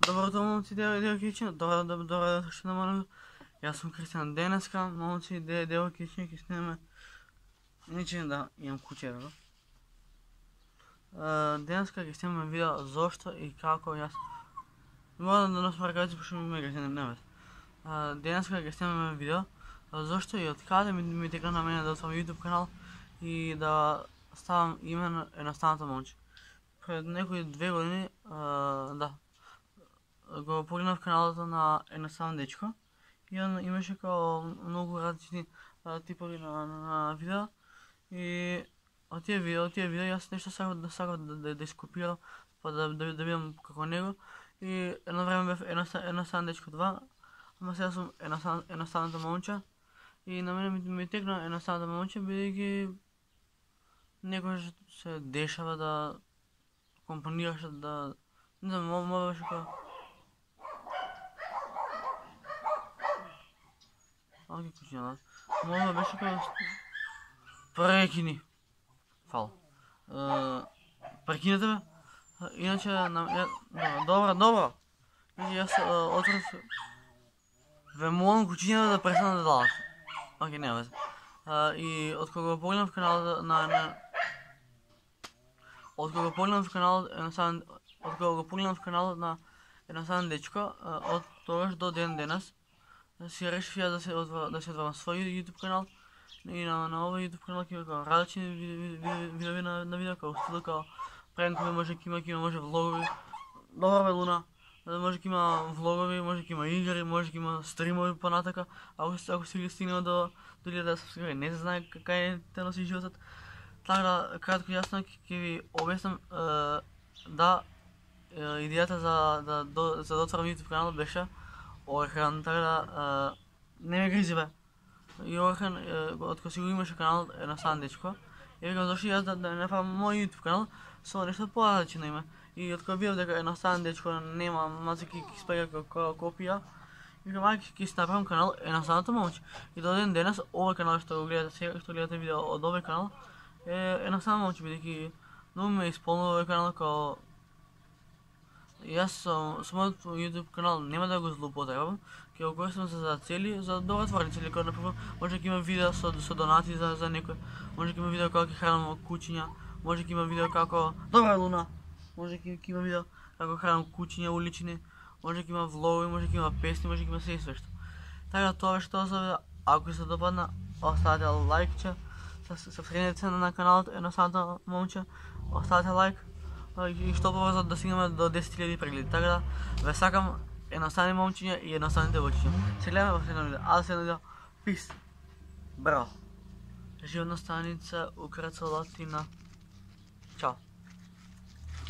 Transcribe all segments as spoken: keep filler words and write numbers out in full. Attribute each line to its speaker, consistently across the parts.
Speaker 1: Dobro jutro, momci, devojke, dobro, dobro, dobro došli na moju. Ja sam Kristijan Deneska, momci, devojke, ki snime. Ničem da imam kuće, evo. Deneska ki snimam video zašto i kako ja sam... Moram da nas markavicu pošto mi mega ne nema. Deneska ki snimam video zašto i od kada mi, mi tekla na mene da otvorim YouTube kanal i da stavim ime Enostavната момче. Пред някои две години, а, да, го погледнах в каналата на Enostavно дечко и он имаше као много различни а, типови на, на, на видео и от тия видео, от тия видео аз нещо саках да, саках да, да, да изкопирам, па да, да, да видам како него и едно време бев Enostavно дечко два, ама сега съм Enostavната момче и на мене ми, ми текна Enostavната момче, бидејќи некојаш се дешава да компонираш да... Не знам, мога беше као... Аки кучиња, да. Мога беше као... Прекини. Фал. Прекинете ме. Иначе... Добро, добро. Значи јас отворив... Ве молам кучињата да престана да далат. Аки, не везе. И откога го погледнав каналот на... Откога го погледнав каналот Enostavно... Откога го погледнав каналот на Enostavно дечко, од тогаш до ден денес, си решив ја да се да се отворам свој YouTube канал и на, на овој YouTube канал ќе има различни видеови на, на видео, како стил, како пренкови, може ќе има, ќе има, може влогови. Добро бе, Луна. Може ќе има влогови, може ќе има игри, може ќе има стримови понатака. Ако ако си стигнал до до илјада сабскрайбери, не се знае кај те носи животот. Така да, кратко и јасно ќе ви објаснам да идејата за да за да отворам YouTube канал беше Орхан, така да не ме гризи бе. И Орхан откога си го имаше канал Enostavно дечко, и викам зашто јас да не направам мој YouTube канал со нешто поразлично име. И откога видов дека Enostavно дечко нема, маци ќе испега како копија, викам ајде ќе си направам канал Enostavното момче. И до ден денес овој канал што го гледате сега, што гледате видео од овој канал е Enostavно момче, бидејќи многу ме исполнува овој канал као... Јас со мојот YouTube канал нема да го злоупотребам, ќе го користам за цели, за добротворни цели, како например може ќе има видео со со донати за за некој, може ќе има видео како ќе хранам кучиња, може ќе има видео како Добра Луна, може ќе има видео како хранам кучиња улични, може ќе има влогови, може ќе има песни, може ќе има се све што. Така тоа беше тоа за видео. Ако ви се допадна, оставете лајкче, сабскрајбнете се на каналот Enostavното момче, оставете лајк. И што побрзо да стигнеме до десет илјади прегледи. Така да ве сакам едноставни момчиња и едноставни девојчиња. Се гледаме во следно видео. А следно видео. Пис. Браво. Животна станица Украца Латина. Чао.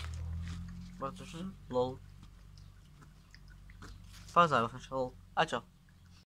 Speaker 1: Братушни. Лол. Па заедно, лол. А чао.